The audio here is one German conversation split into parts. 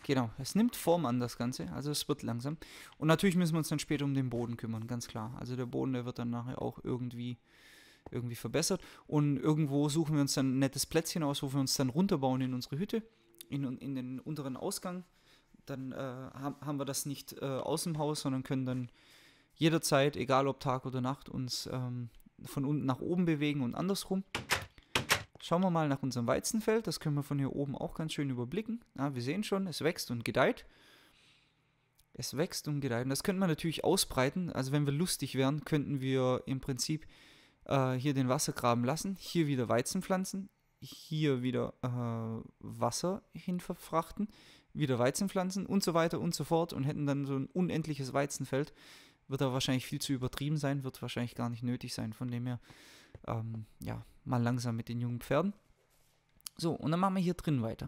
genau. Es nimmt Form an, das Ganze. Also es wird langsam. Und natürlich müssen wir uns dann später um den Boden kümmern, ganz klar. Also der Boden, der wird dann nachher auch irgendwie verbessert. Und irgendwo suchen wir uns dann ein nettes Plätzchen aus, wo wir uns dann runterbauen in unsere Hütte, in den unteren Ausgang. Dann haben wir das nicht aus dem Haus, sondern können dann jederzeit, egal ob Tag oder Nacht, uns von unten nach oben bewegen und andersrum. Schauen wir mal nach unserem Weizenfeld. Das können wir von hier oben auch ganz schön überblicken. Ja, wir sehen schon, es wächst und gedeiht. Es wächst und gedeiht. Und das könnte man natürlich ausbreiten. Also wenn wir lustig wären, könnten wir im Prinzip hier den Wassergraben lassen, hier wieder Weizen pflanzen, hier wieder Wasser hin verfrachten, wieder Weizen pflanzen und so weiter und so fort und hätten dann so ein unendliches Weizenfeld. Wird aber wahrscheinlich viel zu übertrieben sein, wird wahrscheinlich gar nicht nötig sein. Von dem her, ja, mal langsam mit den jungen Pferden. So, und dann machen wir hier drin weiter.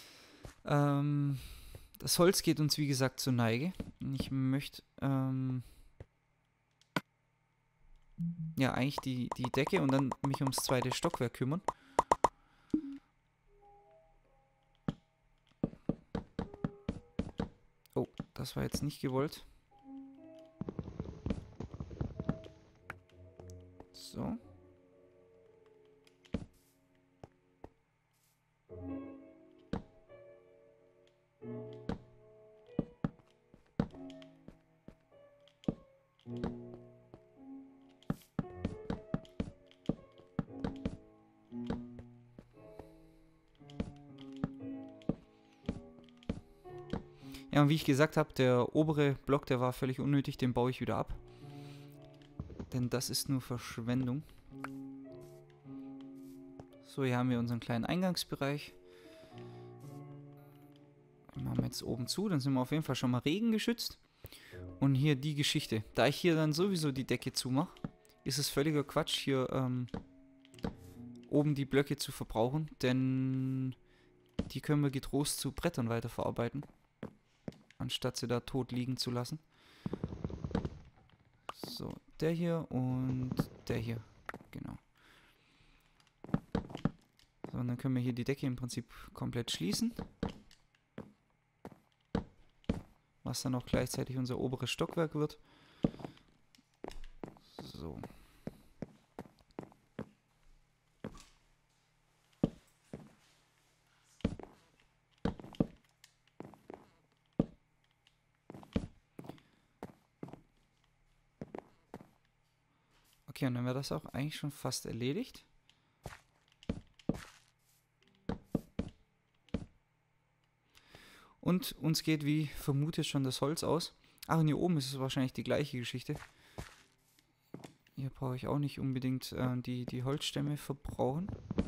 Das Holz geht uns, wie gesagt, zur Neige. Ich möchte, ja, eigentlich die Decke und dann mich ums zweite Stockwerk kümmern. Oh, das war jetzt nicht gewollt. So. Ja, und wie ich gesagt habe, der obere Block, der war völlig unnötig, den baue ich wieder ab. Denn das ist nur Verschwendung. So, hier haben wir unseren kleinen Eingangsbereich. Den machen wir jetzt oben zu, dann sind wir auf jeden Fall schon mal regengeschützt. Und hier die Geschichte. Da ich hier dann sowieso die Decke zumache, ist es völliger Quatsch, hier oben die Blöcke zu verbrauchen, denn die können wir getrost zu Brettern weiterverarbeiten, anstatt sie da tot liegen zu lassen. So, der hier und der hier, genau. So, und dann können wir hier die Decke im Prinzip komplett schließen. Was dann auch gleichzeitig unser oberes Stockwerk wird. So. Okay, und dann wäre das auch eigentlich schon fast erledigt. Und uns geht wie vermutet schon das Holz aus. Ach, und hier oben ist es wahrscheinlich die gleiche Geschichte. Hier brauche ich auch nicht unbedingt die Holzstämme verbrauchen.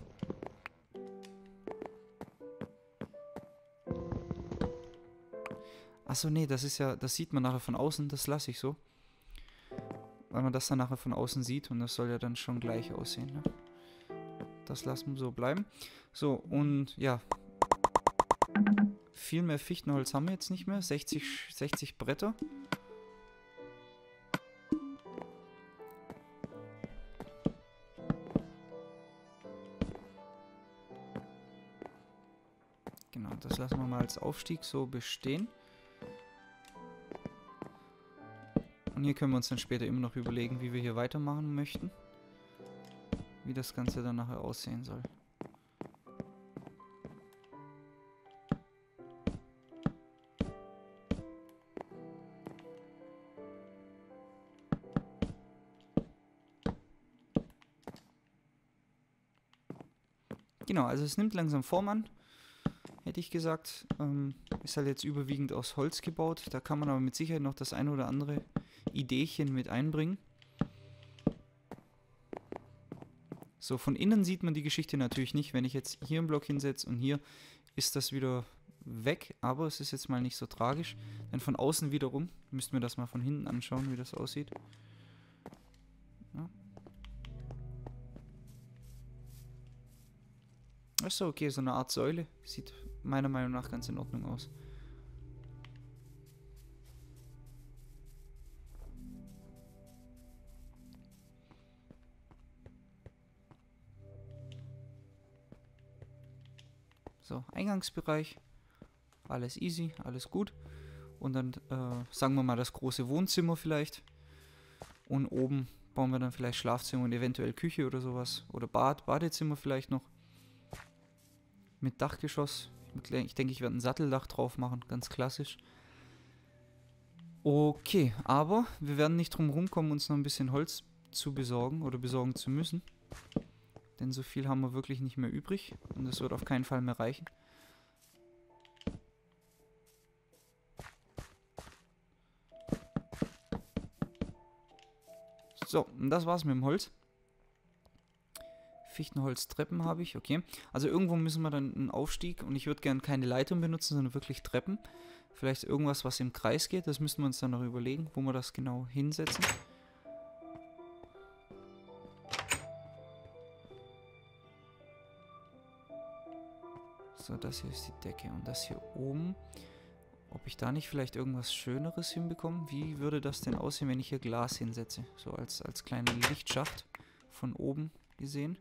Achso, nee, das ist ja, das sieht man nachher von außen, das lasse ich so. Weil man das dann nachher von außen sieht und das soll ja dann schon gleich aussehen, ne? Das lassen wir so bleiben. So, und ja. Viel mehr Fichtenholz haben wir jetzt nicht mehr. 60 Bretter. Genau, das lassen wir mal als Aufstieg so bestehen. Und hier können wir uns dann später immer noch überlegen, wie wir hier weitermachen möchten. Wie das Ganze dann nachher aussehen soll. Genau, also es nimmt langsam Form an, hätte ich gesagt. Ist halt jetzt überwiegend aus Holz gebaut. Da kann man aber mit Sicherheit noch das ein oder andere Ideechen mit einbringen. So, von innen sieht man die Geschichte natürlich nicht. Wenn ich jetzt hier einen Block hinsetze und hier, ist das wieder weg. Aber es ist jetzt mal nicht so tragisch. Denn von außen wiederum, müssten wir das mal von hinten anschauen, wie das aussieht. Ja. Achso, okay, so eine Art Säule. Sieht meiner Meinung nach ganz in Ordnung aus. So, Eingangsbereich. alles easy, alles gut. Und dann, sagen wir mal, das große Wohnzimmer vielleicht. Und oben bauen wir dann vielleicht Schlafzimmer und eventuell Küche oder sowas. Oder Badezimmer vielleicht noch. Mit Dachgeschoss. Ich denke, ich werde ein Satteldach drauf machen, ganz klassisch. Okay, aber wir werden nicht drum rumkommen, uns noch ein bisschen Holz zu besorgen oder besorgen zu müssen. Denn so viel haben wir wirklich nicht mehr übrig. Und das wird auf keinen Fall mehr reichen. So, und das war's mit dem Holz. Fichtenholztreppen habe ich, okay. Also irgendwo müssen wir dann einen Aufstieg und ich würde gerne keine Leitern benutzen, sondern wirklich Treppen. Vielleicht irgendwas, was im Kreis geht, das müssen wir uns dann noch überlegen, wo wir das genau hinsetzen. So, das hier ist die Decke und das hier oben. Ob ich da nicht vielleicht irgendwas Schöneres hinbekomme? Wie würde das denn aussehen, wenn ich hier Glas hinsetze? So als kleiner Lichtschacht von oben gesehen.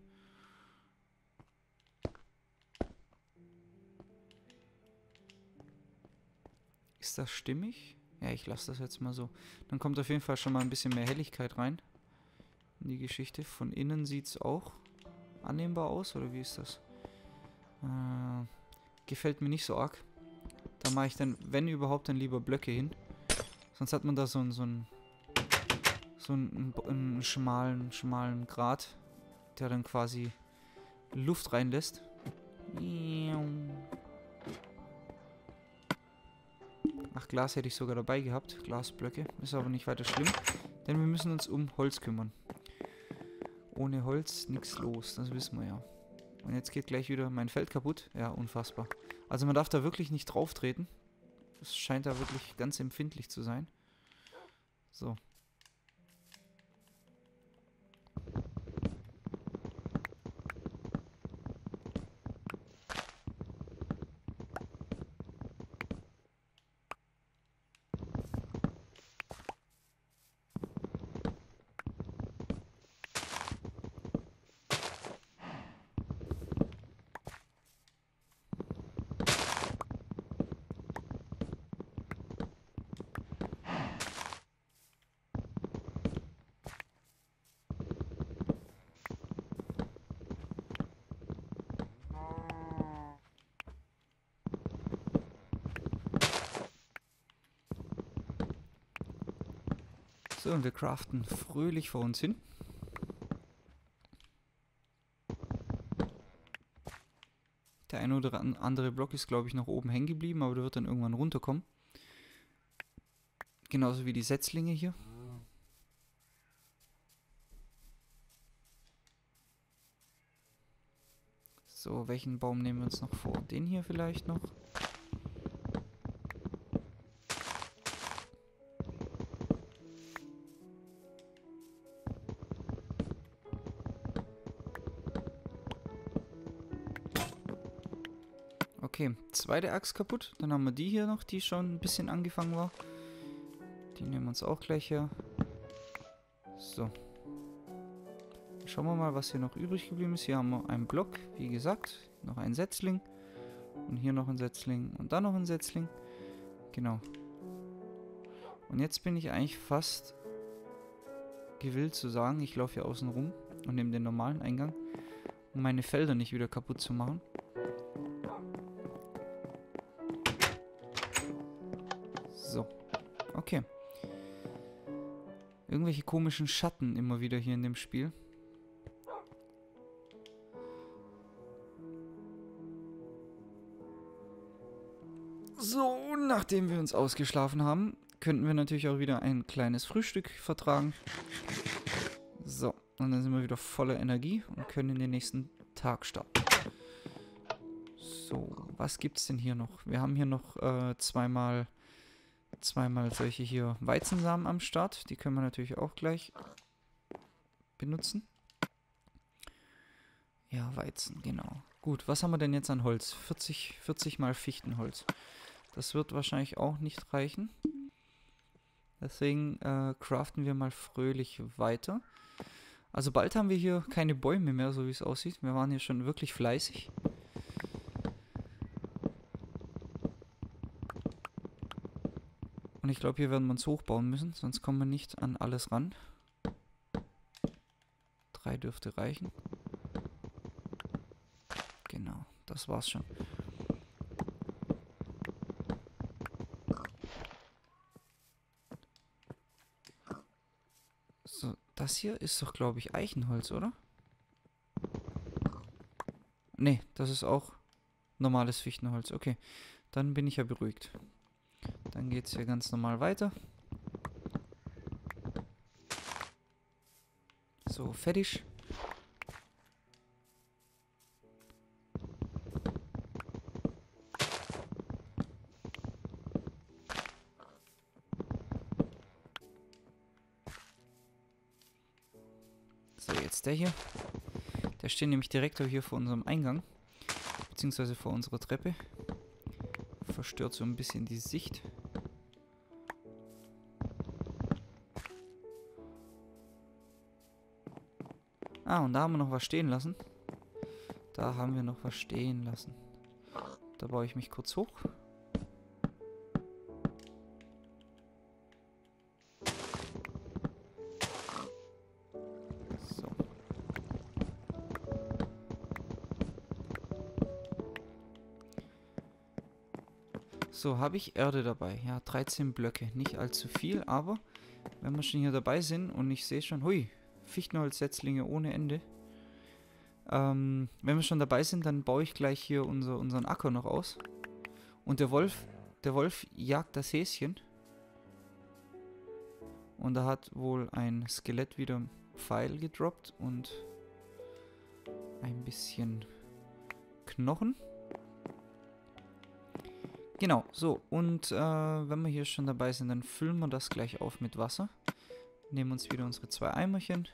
Ist das stimmig? Ja, ich lasse das jetzt mal so. Dann kommt auf jeden Fall schon mal ein bisschen mehr Helligkeit rein in die Geschichte. Von innen sieht es auch annehmbar aus, oder wie ist das? Gefällt mir nicht so arg. Da mache ich dann, wenn überhaupt, dann lieber Blöcke hin. Sonst hat man da so einen schmalen Grat, der dann quasi Luft reinlässt. Ach, Glas hätte ich sogar dabei gehabt. Glasblöcke. Ist aber nicht weiter schlimm. Denn wir müssen uns um Holz kümmern. Ohne Holz nichts los. Das wissen wir ja. Und jetzt geht gleich wieder mein Feld kaputt. Ja, unfassbar. Also man darf da wirklich nicht drauf treten. Das scheint da wirklich ganz empfindlich zu sein. So. So, und wir craften fröhlich vor uns hin. Der eine oder andere Block ist, glaube ich, noch oben hängen geblieben, aber der wird dann irgendwann runterkommen. Genauso wie die Setzlinge hier. So, welchen Baum nehmen wir uns noch vor? Den hier vielleicht noch. Okay, zweite Axt kaputt. Dann haben wir die hier noch, die schon ein bisschen angefangen war. Die nehmen wir uns auch gleich her. So. Schauen wir mal, was hier noch übrig geblieben ist. Hier haben wir einen Block, wie gesagt. Noch ein Setzling. Und hier noch ein Setzling. Und dann noch ein Setzling. Genau. Und jetzt bin ich eigentlich fast gewillt zu sagen, ich laufe hier außen rum und nehme den normalen Eingang, um meine Felder nicht wieder kaputt zu machen. So. Okay. Irgendwelche komischen Schatten immer wieder hier in dem Spiel. So, nachdem wir uns ausgeschlafen haben, könnten wir natürlich auch wieder ein kleines Frühstück vertragen. So, und dann sind wir wieder voller Energie und können in den nächsten Tag starten. So, was gibt's denn hier noch? Wir haben hier noch zweimal solche hier Weizensamen am Start. Die können wir natürlich auch gleich benutzen. Ja, Weizen, genau. Gut, was haben wir denn jetzt an Holz? 40 mal Fichtenholz. Das wird wahrscheinlich auch nicht reichen. Deswegen craften wir mal fröhlich weiter. Also bald haben wir hier keine Bäume mehr, so wie es aussieht. Wir waren hier schon wirklich fleißig. Und ich glaube, hier werden wir uns hochbauen müssen, sonst kommen wir nicht an alles ran. 3 dürfte reichen. Genau, das war's schon. So, das hier ist doch, glaube ich, Eichenholz, oder? Nee, das ist auch normales Fichtenholz. Okay, dann bin ich ja beruhigt. Dann geht es hier ganz normal weiter. So, fertig. So, jetzt der hier. Der steht nämlich direkt hier vor unserem Eingang. Beziehungsweise vor unserer Treppe. Verstört so ein bisschen die Sicht. Ah, und da haben wir noch was stehen lassen. Da haben wir noch was stehen lassen. Da baue ich mich kurz hoch. So. So, habe ich Erde dabei. Ja, 13 Blöcke. Nicht allzu viel, aber wenn wir schon hier dabei sind und ich sehe schon, hui, Fichtenholzsetzlinge ohne Ende. Wenn wir schon dabei sind, dann baue ich gleich hier unseren Acker noch aus. Und der Wolf jagt das Häschen. Und da hat wohl ein Skelett wieder Pfeil gedroppt und ein bisschen Knochen. Genau, so. Und wenn wir hier schon dabei sind, dann füllen wir das gleich auf mit Wasser. Nehmen uns wieder unsere 2 Eimerchen.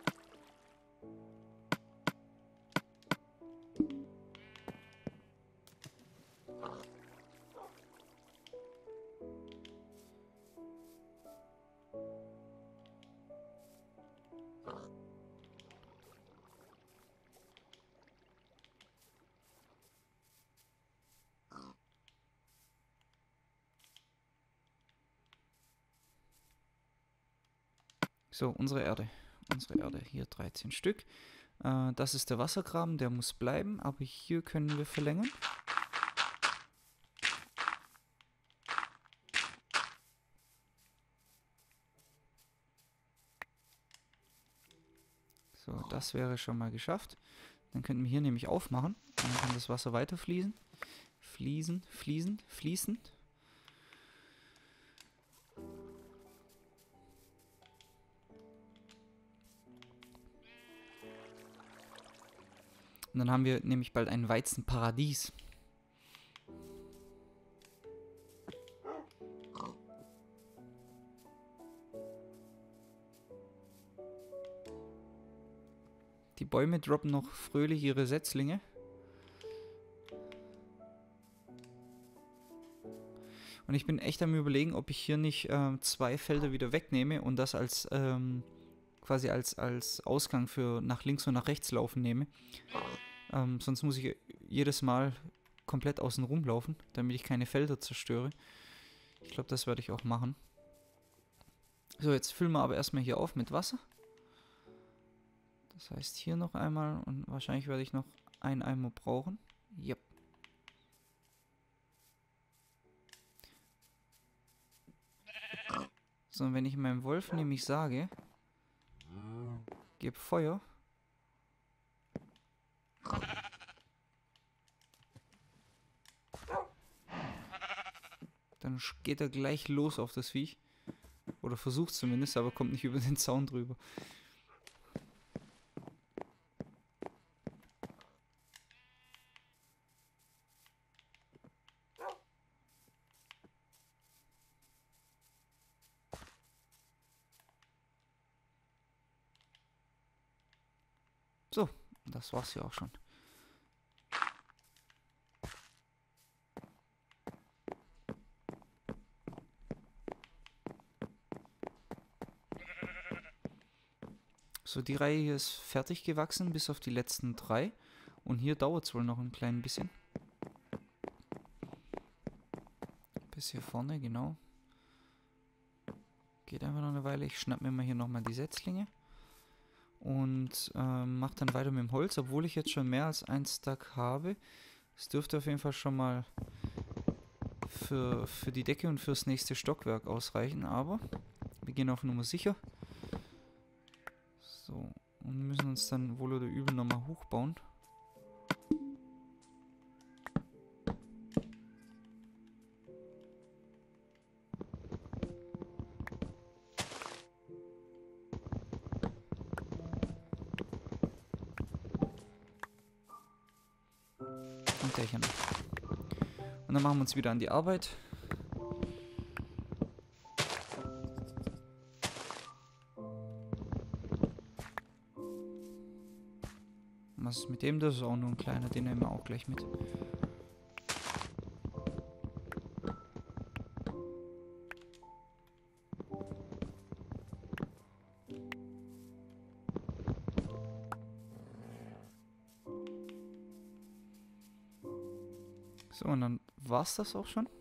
So, unsere Erde. Hier 13 Stück. Das ist der Wassergraben, der muss bleiben, aber hier können wir verlängern. So, das wäre schon mal geschafft. Dann könnten wir hier nämlich aufmachen. Und dann kann das Wasser weiter fließen. Fließen. Und dann haben wir nämlich bald ein Weizenparadies. Die Bäume droppen noch fröhlich ihre Setzlinge. Und ich bin echt am Überlegen, ob ich hier nicht 2 Felder wieder wegnehme und das als quasi als Ausgang für nach links und nach rechts laufen nehme. Sonst muss ich jedes Mal komplett außen rum laufen, damit ich keine Felder zerstöre. Ich glaube, das werde ich auch machen. So, jetzt füllen wir aber erstmal hier auf mit Wasser. Das heißt hier noch einmal und wahrscheinlich werde ich noch einen Eimer brauchen. Yep. So, und wenn ich meinem Wolf nämlich sage, gib Feuer, dann geht er gleich los auf das Viech. Oder versucht zumindest, aber kommt nicht über den Zaun drüber. So, das war's ja auch schon. So, die Reihe hier ist fertig gewachsen, bis auf die letzten 3. Und hier dauert es wohl noch ein klein bisschen. Bis hier vorne, genau. geht einfach noch eine Weile. Ich schnapp mir mal hier nochmal die Setzlinge. Und mache dann weiter mit dem Holz, obwohl ich jetzt schon mehr als ein Stack habe. Es dürfte auf jeden Fall schon mal für die Decke und fürs nächste Stockwerk ausreichen, aber wir gehen auf Nummer sicher. So, und müssen uns dann wohl oder übel nochmal hochbauen. Und der hier noch. Und dann machen wir uns wieder an die Arbeit. Was ist mit dem? Das ist auch nur ein kleiner, den nehmen wir auch gleich mit. So, und dann war's das auch schon.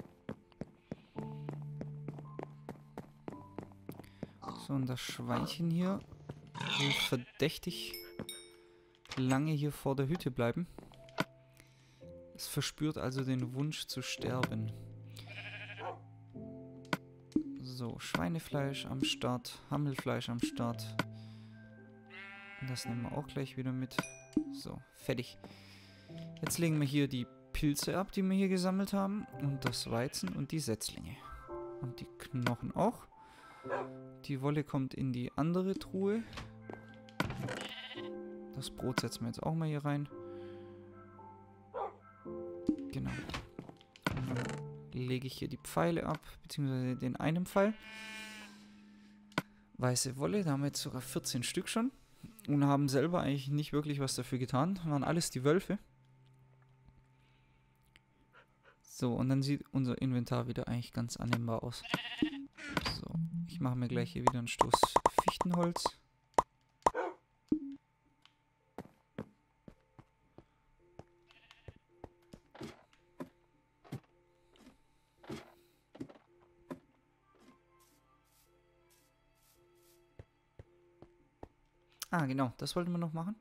So, und das Schweinchen hier will verdächtig lange hier vor der Hütte bleiben. Es verspürt also den Wunsch zu sterben. So, Schweinefleisch am Start, Hammelfleisch am Start. Und das nehmen wir auch gleich wieder mit. So, fertig. Jetzt legen wir hier die Pilze ab, die wir hier gesammelt haben. Und das Weizen und die Setzlinge. Und die Knochen auch. Die Wolle kommt in die andere Truhe. Das Brot setzen wir jetzt auch mal hier rein. Genau. Und dann lege ich hier die Pfeile ab, beziehungsweise den einen Pfeil. Weiße Wolle, da haben wir jetzt sogar 14 Stück schon. Und haben selber eigentlich nicht wirklich was dafür getan. Das waren alles die Wölfe. So, und dann sieht unser Inventar wieder eigentlich ganz annehmbar aus. So, ich mache mir gleich hier wieder einen Stoß Fichtenholz. Ah, genau, das wollten wir noch machen.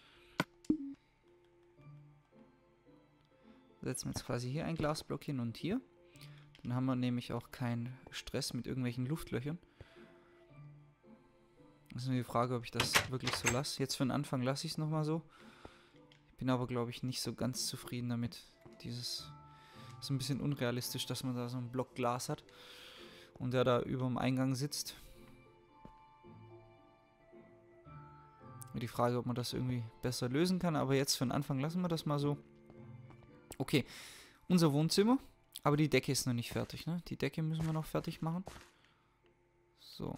Setzen wir jetzt quasi hier ein Glasblock hin und hier. Dann haben wir nämlich auch keinen Stress mit irgendwelchen Luftlöchern. Das ist nur die Frage, ob ich das wirklich so lasse. Jetzt für den Anfang lasse ich es nochmal so. Ich bin aber, glaube ich, nicht so ganz zufrieden damit. Dieses ist ein bisschen unrealistisch, dass man da so einen Block Glas hat und der da über dem Eingang sitzt. Die Frage, ob man das irgendwie besser lösen kann, aber jetzt für den Anfang lassen wir das mal so. Okay, unser Wohnzimmer, aber die Decke ist noch nicht fertig, ne? Die Decke müssen wir noch fertig machen. So.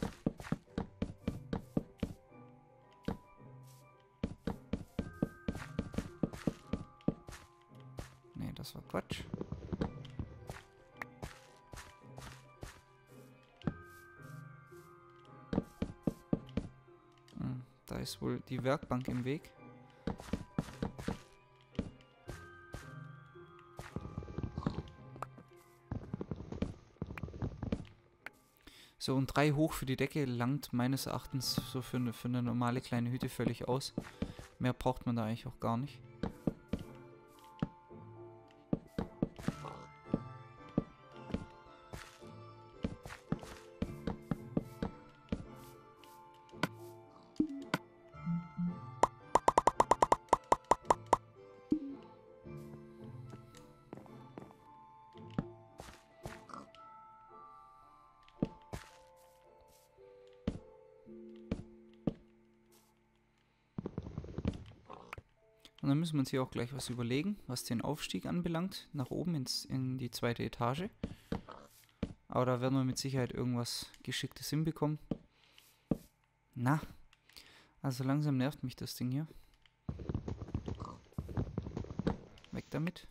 Ne, das war Quatsch. Da ist wohl die Werkbank im Weg. So, und 3 hoch für die Decke langt meines Erachtens so für eine normale kleine Hütte völlig aus. Mehr braucht man da eigentlich auch gar nicht. Und dann müssen wir uns hier auch gleich was überlegen, was den Aufstieg anbelangt, nach oben in die 2. Etage. Aber da werden wir mit Sicherheit irgendwas Geschicktes hinbekommen. Na, also langsam nervt mich das Ding hier. Weg damit.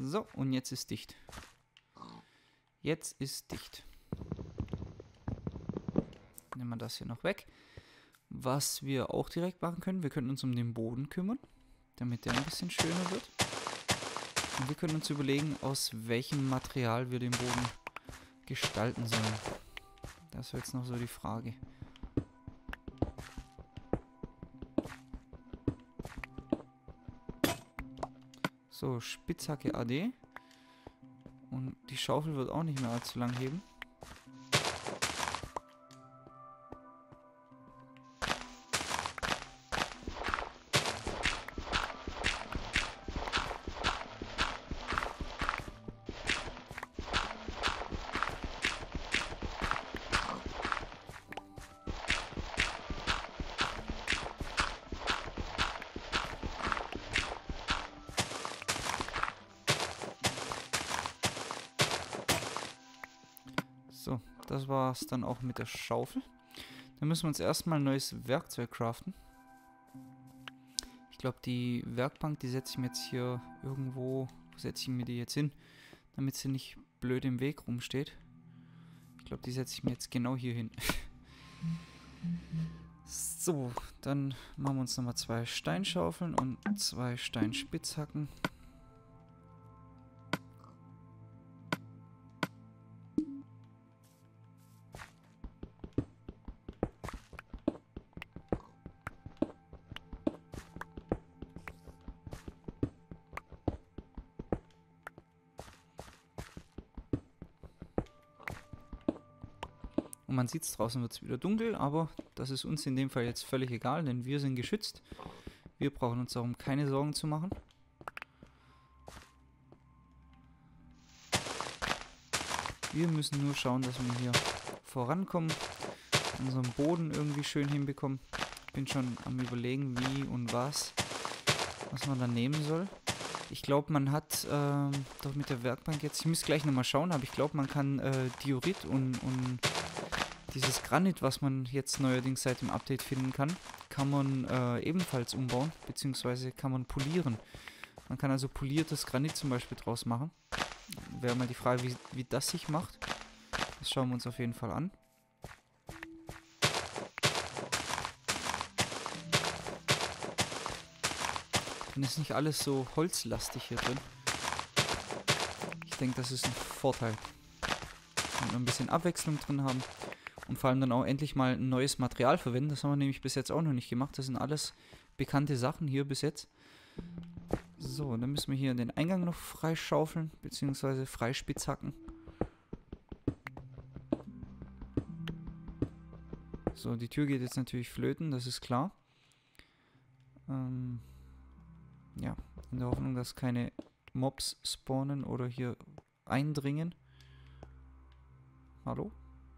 So, und jetzt ist dicht. Jetzt ist dicht. Nehmen wir das hier noch weg. Was wir auch direkt machen können, wir können uns um den Boden kümmern, damit der ein bisschen schöner wird. Und wir können uns überlegen, aus welchem Material wir den Boden gestalten sollen. Das ist jetzt noch so die Frage. So, Spitzhacke AD. Und die Schaufel wird auch nicht mehr allzu lang heben. So, das war's dann auch mit der Schaufel. Dann müssen wir uns erstmal ein neues Werkzeug craften. Ich glaube, die Werkbank, die setze ich mir jetzt hier irgendwo... Wo setze ich mir die jetzt hin? Damit sie nicht blöd im Weg rumsteht. Ich glaube, die setze ich mir jetzt genau hier hin. So, dann machen wir uns nochmal 2 Steinschaufeln und 2 Steinspitzhacken. Und man sieht es, draußen wird es wieder dunkel, aber das ist uns in dem Fall jetzt völlig egal, denn wir sind geschützt. Wir brauchen uns darum keine Sorgen zu machen. Wir müssen nur schauen, dass wir hier vorankommen, unseren Boden irgendwie schön hinbekommen. Ich bin schon am Überlegen, wie und was man da nehmen soll. Ich glaube, man hat doch mit der Werkbank jetzt, ich muss gleich nochmal schauen, aber ich glaube, man kann Diorit und dieses Granit, was man jetzt neuerdings seit dem Update finden kann man ebenfalls umbauen, beziehungsweise kann man polieren. Man kann also poliertes Granit zum Beispiel draus machen. Wäre mal die Frage, wie das sich macht. Das schauen wir uns auf jeden Fall an. Dann ist nicht alles so holzlastig hier drin. Ich denke, das ist ein Vorteil. Wenn wir ein bisschen Abwechslung drin haben. Und vor allem dann auch endlich mal ein neues Material verwenden. Das haben wir nämlich bis jetzt auch noch nicht gemacht. Das sind alles bekannte Sachen hier bis jetzt. So, dann müssen wir hier den Eingang noch freischaufeln, beziehungsweise freispitzhacken. So, die Tür geht jetzt natürlich flöten, das ist klar. Ja, in der Hoffnung, dass keine Mobs spawnen oder hier eindringen. Hallo?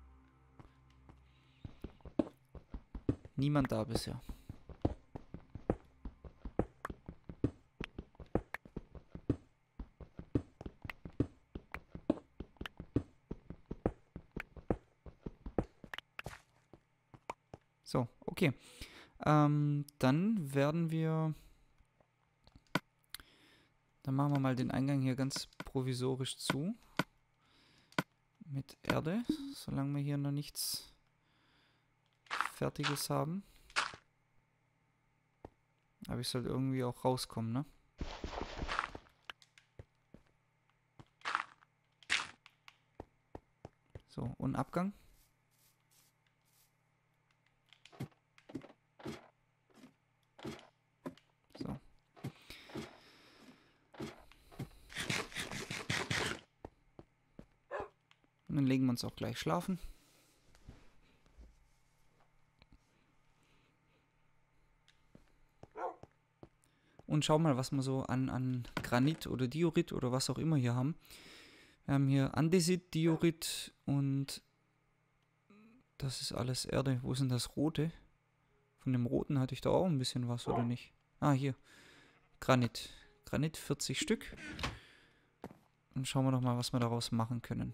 Niemand da bisher. So, okay. Dann werden wir... Dann machen wir mal den Eingang hier ganz provisorisch zu. Mit Erde, solange wir hier noch nichts Fertiges haben. Aber ich sollte irgendwie auch rauskommen, ne? So, und Abgang. So. Und dann legen wir uns auch gleich schlafen. Und schau mal, was wir so an Granit oder Diorit oder was auch immer hier haben. Wir haben hier Andesit, Diorit und das ist alles Erde. Wo ist denn das Rote? Von dem Roten hatte ich da auch ein bisschen was, oder nicht? Ah, hier. Granit. Granit 40 Stück. Und schauen wir doch mal, was wir daraus machen können.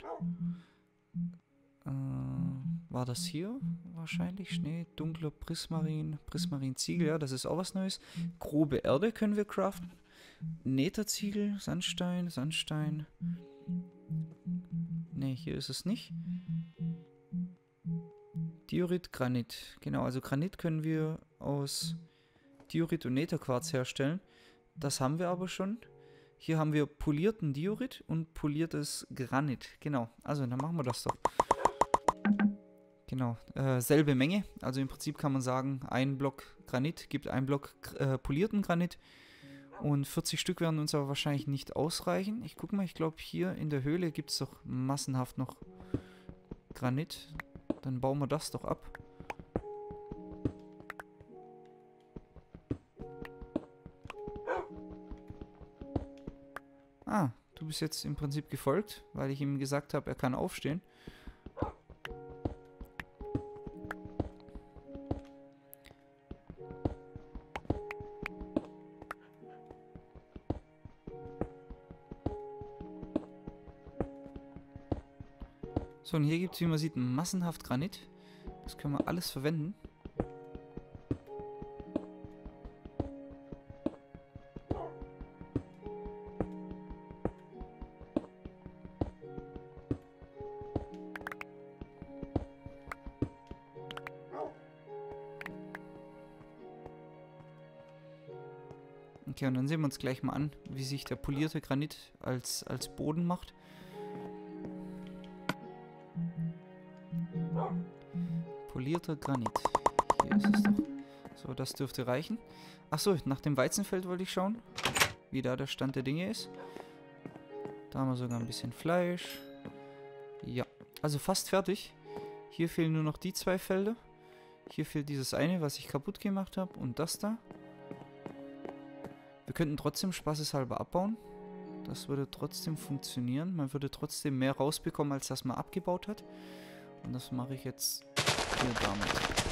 War das hier wahrscheinlich? Schnee, dunkler Prismarin, Prismarin-Ziegel, ja, das ist auch was Neues. Grobe Erde können wir craften. Netherziegel, Sandstein, Sandstein. Ne, hier ist es nicht. Diorit, Granit. Genau, also Granit können wir aus Diorit und Netherquarz herstellen. Das haben wir aber schon. Hier haben wir polierten Diorit und poliertes Granit. Genau, also dann machen wir das doch. Genau, selbe Menge. Also im Prinzip kann man sagen, ein Block Granit gibt ein Block polierten Granit. Und 40 Stück werden uns aber wahrscheinlich nicht ausreichen. Ich gucke mal, ich glaube hier in der Höhle gibt es doch massenhaft noch Granit. Dann bauen wir das doch ab. Ah, du bist jetzt im Prinzip gefolgt, weil ich ihm gesagt habe, er kann aufstehen. So, und hier gibt es, wie man sieht, massenhaft Granit. Das können wir alles verwenden. Okay, und dann sehen wir uns gleich mal an, wie sich der polierte Granit als Boden macht. Polierter Granit. Hier ist es doch. So, das dürfte reichen. Achso, nach dem Weizenfeld wollte ich schauen, wie da der Stand der Dinge ist. Da haben wir sogar ein bisschen Fleisch. Ja, also fast fertig. Hier fehlen nur noch die 2 Felder. Hier fehlt dieses eine, was ich kaputt gemacht habe. Und das da. Wir könnten trotzdem spaßeshalber abbauen. Das würde trotzdem funktionieren. Man würde trotzdem mehr rausbekommen, als das man abgebaut hat. Und das mache ich jetzt hier damit.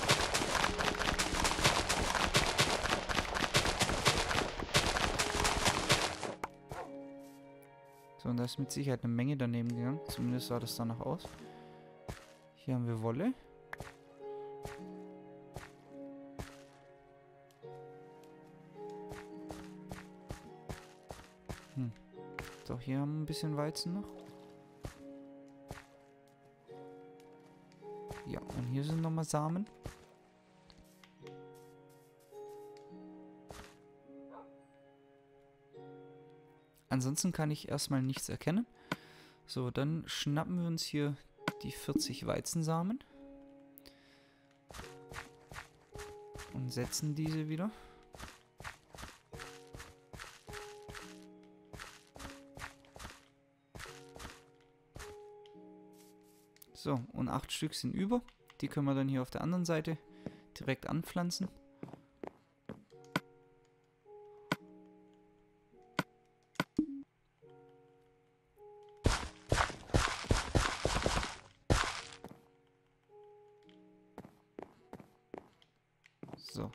So, und da ist mit Sicherheit eine Menge daneben gegangen. Zumindest sah das danach aus. Hier haben wir Wolle. So, hier haben wir ein bisschen Weizen noch. Ja, und hier sind nochmal Samen. Ansonsten kann ich erstmal nichts erkennen. So, dann schnappen wir uns hier die 40 Weizensamen. Und setzen diese wieder. So, und 8 Stück sind über. Die können wir dann hier auf der anderen Seite direkt anpflanzen. So.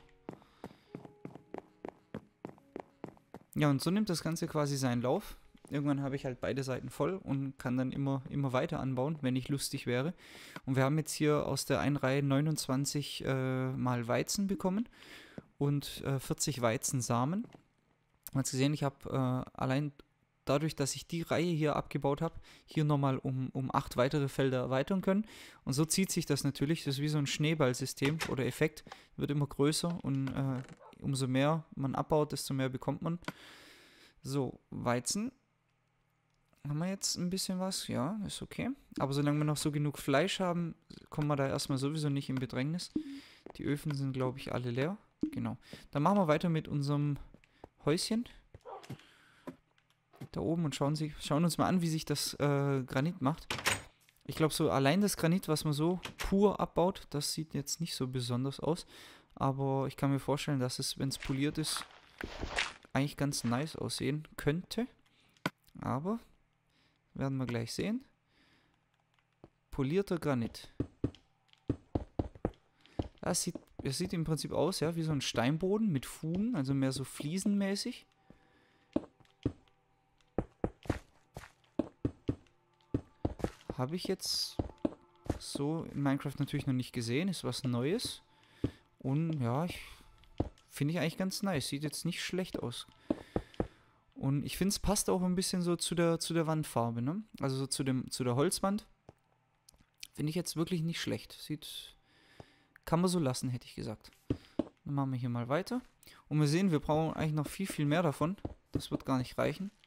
Ja, und so nimmt das Ganze quasi seinen Lauf. Irgendwann habe ich halt beide Seiten voll und kann dann immer weiter anbauen, wenn ich lustig wäre. Und wir haben jetzt hier aus der einen Reihe 29 mal Weizen bekommen und 40 Weizensamen. Man hat gesehen, ich habe allein dadurch, dass ich die Reihe hier abgebaut habe, hier nochmal um 8 weitere Felder erweitern können. Und so zieht sich das natürlich. Das ist wie so ein Schneeballsystem oder Effekt. Wird immer größer und umso mehr man abbaut, desto mehr bekommt man. So, Weizen. Haben wir jetzt ein bisschen was? Ja, ist okay. Aber solange wir noch so genug Fleisch haben, kommen wir da erstmal sowieso nicht in Bedrängnis. Die Öfen sind, glaube ich, alle leer. Genau. Dann machen wir weiter mit unserem Häuschen. Da oben und schauen uns mal an, wie sich das Granit macht. Ich glaube, so allein das Granit, was man so pur abbaut, das sieht jetzt nicht so besonders aus. Aber ich kann mir vorstellen, dass es, wenn es poliert ist, eigentlich ganz nice aussehen könnte. Aber werden wir gleich sehen. Polierter Granit. Es sieht im Prinzip aus, ja, wie so ein Steinboden mit Fugen, also mehr so fliesenmäßig. Habe ich jetzt so in Minecraft natürlich noch nicht gesehen, ist was Neues. Und ja, finde ich eigentlich ganz nice, sieht jetzt nicht schlecht aus. Und ich finde, es passt auch ein bisschen so zu der Wandfarbe, ne? Also so zu der Holzwand. Finde ich jetzt wirklich nicht schlecht. Kann man so lassen, hätte ich gesagt. Dann machen wir hier mal weiter. Und wir sehen, wir brauchen eigentlich noch viel, viel mehr davon. Das wird gar nicht reichen.